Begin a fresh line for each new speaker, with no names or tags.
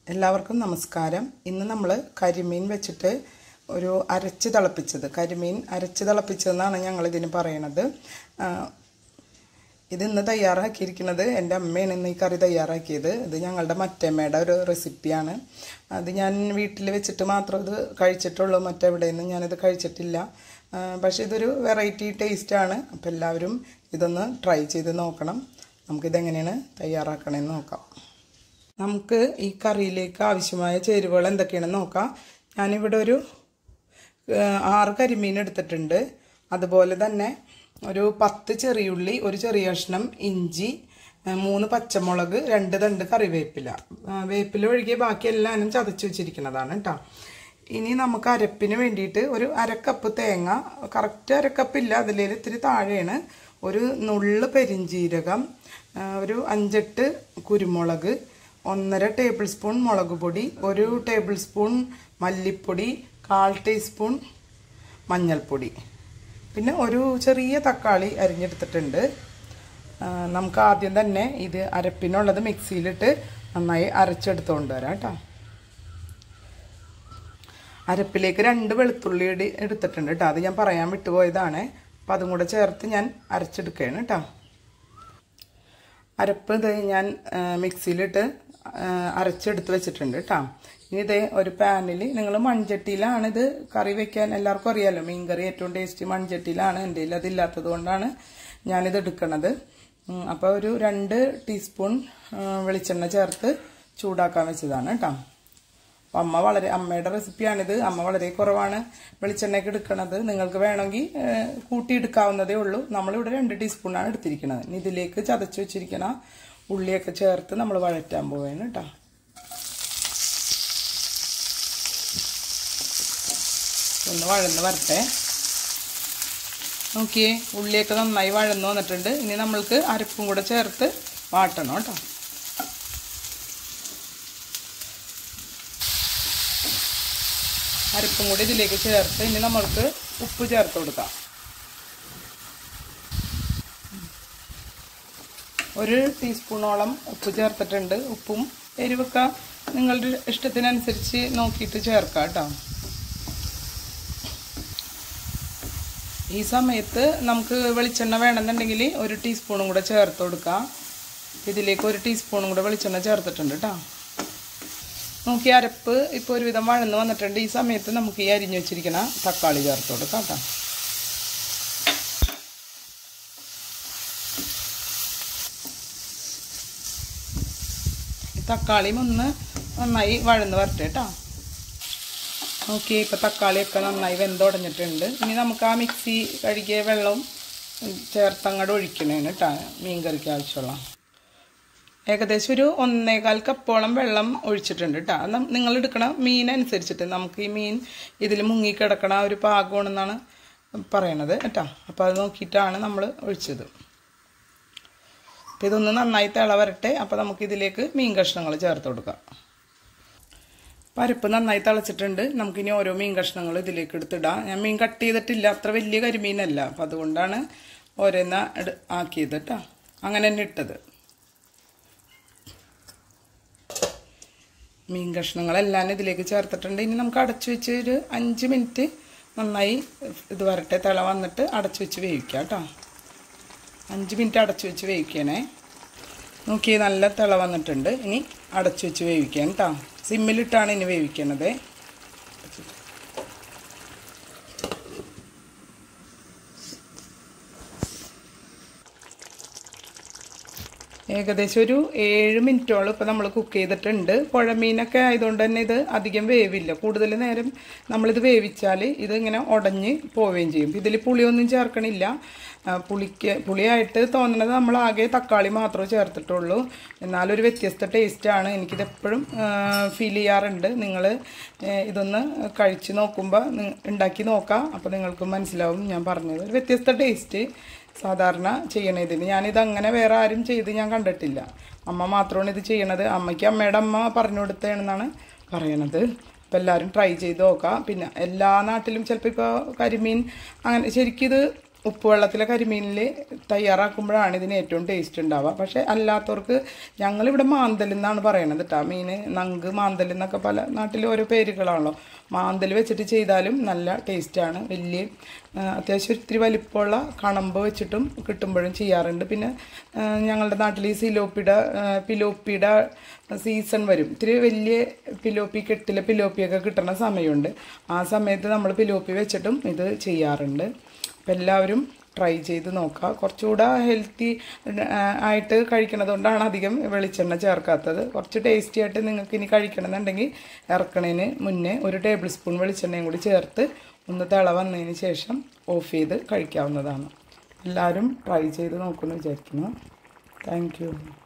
എല്ലാവർക്കും നമസ്കാരം. ഇന്ന് നമ്മൾ കരിമീൻ വെച്ചിട്ട് ഒരു അരച്ച് തിളപ്പിച്ചത്, കരിമീൻ അരച്ച് തിളപ്പിച്ചതെന്നാണ് ഞങ്ങൾ ഇതിന് പറയണത്. ഇത് ഇന്ന് തയ്യാറാക്കിയിരിക്കുന്നത് എൻ്റെ അമ്മയാണ്. ഇന്ന് ഈ കറി തയ്യാറാക്കിയത്. ഇത് ഞങ്ങളുടെ മറ്റമ്മയുടെ ഒരു റെസിപ്പിയാണ്. അത് ഞാൻ വീട്ടിൽ വെച്ചിട്ട് മാത്രം ഇത് കഴിച്ചിട്ടുള്ളൂ, മറ്റെവിടെ നിന്നും ഞാനിത് കഴിച്ചിട്ടില്ല. പക്ഷേ ഇതൊരു വെറൈറ്റി ടേസ്റ്റാണ്. അപ്പോൾ എല്ലാവരും ഇതൊന്ന് ട്രൈ ചെയ്ത് നോക്കണം. നമുക്കിതെങ്ങനെയാണ് തയ്യാറാക്കണമെന്ന് നോക്കാം. നമുക്ക് ഈ കറിയിലേക്ക് ആവശ്യമായ ചേരുവകൾ എന്തൊക്കെയാണെന്ന് നോക്കാം. ഞാനിവിടെ ഒരു 6 കരിമീൻ എടുത്തിട്ടുണ്ട്. അതുപോലെ തന്നെ ഒരു 10 ചെറിയുള്ളി, ഒരു ചെറിയ കഷ്ണം ഇഞ്ചി, 3 പച്ചമുളക്, 2 തണ്ട് കറിവേപ്പില. വേപ്പില ഒഴികെ ബാക്കി എല്ലാവരും ചതച്ച് വെച്ചിരിക്കുന്നതാണ് കേട്ടോ. ഇനി നമുക്ക് അരപ്പിന് വേണ്ടിയിട്ട് ഒരു 1/2 കപ്പ് തേങ്ങ, കറക്റ്റ് 1/2 കപ്പില്ല, അതിലേൽ ഇത്തിരി താഴെയാണ്. ഒരു നുള്ള് പെരിഞ്ജീരകം, ഒരു 5-8 കുരുമുളക്, 1.5 ടേബിൾ സ്പൂൺ മുളക് പൊടി, 1 ടേബിൾ സ്പൂൺ മല്ലിപ്പൊടി, 1/4 ടീസ്പൂൺ മഞ്ഞൾപ്പൊടി, പിന്നെ ഒരു ചെറിയ തക്കാളി അരിഞ്ഞെടുത്തിട്ടുണ്ട്. നമുക്ക് ആദ്യം തന്നെ ഇത് അരപ്പിനുള്ളത് മിക്സിയിലിട്ട് നന്നായി അരച്ചെടുത്തുകൊണ്ട് വരാം കേട്ടോ. അരപ്പിലേക്ക് 2 വെളുത്തുള്ളി എടുത്തിട്ടുണ്ട് കേട്ടോ. അത് ഞാൻ പറയാൻ വിട്ടുപോയതാണ്. അപ്പം അതും കൂടെ ചേർത്ത് ഞാൻ അരച്ചെടുക്കുകയാണ് കേട്ടോ. അരപ്പ് ഇത് ഞാൻ മിക്സിയിലിട്ട് അരച്ചെടുത്ത് വെച്ചിട്ടുണ്ട് കേട്ടോ. ഇനി ഇത് ഒരു പാനിൽ, നിങ്ങൾ മൺചട്ടിയിലാണ് ഇത് കറി വെക്കാൻ, എല്ലാവർക്കും അറിയാമല്ലോ, മീൻ കറി ഏറ്റവും ടേസ്റ്റ് മൺചട്ടിയിലാണ്. എൻ്റെ കയ്യിൽ അതില്ലാത്തത് കൊണ്ടാണ് ഞാനിത് എടുക്കണത്. അപ്പോൾ ഒരു 2 ടീസ്പൂൺ വെളിച്ചെണ്ണ ചേർത്ത് ചൂടാക്കാൻ വെച്ചതാണ് കേട്ടോ. അപ്പം അമ്മയുടെ റെസിപ്പിയാണിത്. അമ്മ വളരെ കുറവാണ് വെളിച്ചെണ്ണയ്ക്ക് എടുക്കണത്. നിങ്ങൾക്ക് വേണമെങ്കിൽ കൂട്ടിയെടുക്കാവുന്നതേ ഉള്ളൂ. നമ്മളിവിടെ 2 ടീസ്പൂണാണ് എടുത്തിരിക്കുന്നത്. ഇനി ഇതിലേക്ക് ചതച്ച് വെച്ചിരിക്കണ ഉള്ളിയൊക്കെ ചേർത്ത് നമ്മൾ വഴറ്റാൻ പോവുകയാണ് കേട്ടോ. ഒന്ന് വഴന്ന് വരട്ടെ. നോക്കിയേ, ഉള്ളിയൊക്കെ നന്നായി വഴന്ന് വന്നിട്ടുണ്ട്. ഇനി നമ്മൾക്ക് അരപ്പും കൂടെ ചേർത്ത് വാട്ടണം കേട്ടോ. അരപ്പും കൂടി ഇതിലേക്ക് ചേർത്ത് ഇനി നമ്മൾക്ക് ഉപ്പ് ചേർത്ത് കൊടുക്കാം. 1 ടീസ്പൂണോളം ഉപ്പ് ചേർത്തിട്ടുണ്ട്. ഉപ്പും എരിവൊക്കെ നിങ്ങളുടെ ഇഷ്ടത്തിനനുസരിച്ച് നോക്കിയിട്ട് ചേർക്കാം കേട്ടോ. ഈ സമയത്ത് നമുക്ക് വെളിച്ചെണ്ണ വേണമെന്നുണ്ടെങ്കിൽ 1 ടീസ്പൂണും കൂടെ ചേർത്ത് കൊടുക്കാം. ഇതിലേക്ക് 1 ടീസ്പൂണും കൂടെ വെളിച്ചെണ്ണ ചേർത്തിട്ടുണ്ട് കേട്ടോ. നോക്കി അരപ്പ് ഇപ്പോൾ ഒരുവിധം വഴന്ന് വന്നിട്ടുണ്ട്. ഈ സമയത്ത് നമുക്ക് ഈ അരിഞ്ഞു വെച്ചിരിക്കുന്ന തക്കാളി ചേർത്ത് കൊടുക്കാം കേട്ടോ. തക്കാളിയും ഒന്ന് നന്നായി വഴന്ന് വരട്ടെ കേട്ടോ. നോക്കി ഇപ്പോൾ തക്കാളിയൊക്കെ നന്നായി വെന്തുടഞ്ഞിട്ടുണ്ട്. ഇനി നമുക്ക് ആ മിക്സി കഴുകിയ വെള്ളവും ചേർത്തങ്ങോട്ട് ഒഴിക്കണേന് കേട്ടോ, മീൻ കറിക്ക് ആവശ്യമുള്ള. ഏകദേശം ഒരു 1.25 കപ്പോളം വെള്ളം ഒഴിച്ചിട്ടുണ്ട് കേട്ടോ. അത് നിങ്ങൾ എടുക്കണ മീനനുസരിച്ചിട്ട്, നമുക്ക് ഈ മീൻ ഇതിൽ മുങ്ങിക്കിടക്കണ ഒരു പാകമാണെന്നാണ് പറയണത് കേട്ടോ. അപ്പോൾ അത് നോക്കിയിട്ടാണ് നമ്മൾ ഒഴിച്ചത്. അപ്പോൾ ഇതൊന്ന് നന്നായി തിള വരട്ടെ. അപ്പോൾ നമുക്കിതിലേക്ക് മീൻ കഷ്ണങ്ങൾ ചേർത്ത് കൊടുക്കാം. പരിപ്പ് നന്നായി തിളച്ചിട്ടുണ്ട്. നമുക്കിനി ഓരോ മീൻ കഷ്ണങ്ങൾ ഇതിലേക്ക് എടുത്തിടാം. ഞാൻ മീൻ കട്ട് ചെയ്തിട്ടില്ല, അത്ര വലിയ കരിമീനല്ല, അപ്പോൾ അതുകൊണ്ടാണ് ഓരോന്ന ആക്കിയത് കേട്ടോ. അങ്ങനെ തന്നെ ഇട്ടത്. മീൻ കഷ്ണങ്ങളെല്ലാം ഇതിലേക്ക് ചേർത്തിട്ടുണ്ട്. ഇനി നമുക്ക് അടച്ചു വെച്ച് ഒരു 5 മിനിറ്റ് നന്നായി ഇത് വരട്ടെ, തിള വന്നിട്ട് അടച്ചു വെച്ച് വേവിക്കാം കേട്ടോ. 5 മിനിറ്റ് അടച്ചു വെച്ച് വേവിക്കണേ. നോക്കി നല്ല തിള വന്നിട്ടുണ്ട്. ഇനി അടച്ചു വെച്ച് വേവിക്കാം കേട്ടോ. സിമ്മിലിട്ടാണ് ഇനി വേവിക്കണത്. ഏകദേശം ഒരു 7 മിനിറ്റോളം ഇപ്പോൾ നമ്മൾ കുക്ക് ചെയ്തിട്ടുണ്ട്. പുഴമീനൊക്കെ ആയതുകൊണ്ട് തന്നെ ഇത് അധികം വേവില്ല. കൂടുതൽ നേരം നമ്മളിത് വേവിച്ചാൽ ഇതിങ്ങനെ ഉടഞ്ഞ് പോവുകയും ചെയ്യും. ഇതിൽ പുളിയൊന്നും ചേർക്കണില്ല. പുളിയായിട്ട് തോന്നുന്നത് നമ്മൾ ആകെ തക്കാളി മാത്രമേ ചേർത്തിട്ടുള്ളൂ. എന്നാലൊരു വ്യത്യസ്ത ടേസ്റ്റാണ്. എനിക്കിതെപ്പോഴും ഫീൽ ചെയ്യാറുണ്ട്. നിങ്ങൾ ഇതൊന്ന് കഴിച്ച് നോക്കുമ്പോൾ ഉണ്ടാക്കി നോക്കാം. അപ്പോൾ നിങ്ങൾക്ക് മനസ്സിലാവും ഞാൻ പറഞ്ഞത്. ഒരു വ്യത്യസ്ത ടേസ്റ്റ് സാധാരണ ചെയ്യണതിന്. ഞാനിതങ്ങനെ വേറെ ആരും ചെയ്ത് ഞാൻ കണ്ടിട്ടില്ല. അമ്മ മാത്രമാണ് ഇത് ചെയ്യണത്. അമ്മയ്ക്ക് അമ്മയുടെ അമ്മ പറഞ്ഞു കൊടുത്തതാണെന്നാണ് പറയണത്. അപ്പോൾ എല്ലാവരും ട്രൈ ചെയ്ത് നോക്കാം. പിന്നെ എല്ലാ നാട്ടിലും ചിലപ്പോൾ ഇപ്പോൾ കരിമീൻ അങ്ങനെ ശരിക്കും ഇത് ഉപ്പുവെള്ളത്തിലെ കരിമീനിൽ തയ്യാറാക്കുമ്പോഴാണ് ഇതിന് ഏറ്റവും ടേസ്റ്റ് ഉണ്ടാവുക. പക്ഷേ അല്ലാത്തവർക്ക് ഞങ്ങളിവിടെ മാന്തൽ എന്നാണ് പറയണത് കേട്ടോ. മീൻ നങ്ക്, മാന്തൽ എന്നൊക്കെ പല നാട്ടിൽ ഓരോ പേരുകളാണല്ലോ. മാന്തൽ വെച്ചിട്ട് ചെയ്താലും നല്ല ടേസ്റ്റാണ്. വലിയ അത്യാവശ്യം ഇത്തിരി വലിപ്പമുള്ള കണമ്പ് വെച്ചിട്ടും കിട്ടുമ്പോഴും ചെയ്യാറുണ്ട്. പിന്നെ ഞങ്ങളുടെ നാട്ടിൽ ഈ പിലോപ്പിയുടെ സീസൺ വരും. ഇത്തിരി വലിയ കെട്ടിലെ പിലോപ്പിയൊക്കെ കിട്ടുന്ന സമയമുണ്ട്. ആ സമയത്ത് നമ്മൾ പിലോപ്പി വെച്ചിട്ടും ഇത് ചെയ്യാറുണ്ട്. അപ്പം എല്ലാവരും ട്രൈ ചെയ്ത് നോക്കുക. കുറച്ചുകൂടെ ഹെൽത്തി ആയിട്ട് കഴിക്കണത് കൊണ്ടാണ് അധികം വെളിച്ചെണ്ണ ചേർക്കാത്തത്. കുറച്ച് ടേസ്റ്റി ആയിട്ട് നിങ്ങൾക്ക് ഇനി കഴിക്കണമെന്നുണ്ടെങ്കിൽ ഇറക്കണതിന് മുന്നേ 1 ടേബിൾ സ്പൂൺ വെളിച്ചെണ്ണയും കൂടി ചേർത്ത് ഒന്ന് തിള വന്നതിന് ശേഷം ഓഫ് ചെയ്ത് കഴിക്കാവുന്നതാണ്. എല്ലാവരും ട്രൈ ചെയ്ത് നോക്കുമെന്ന് വിചാരിക്കുന്നു. Thank U.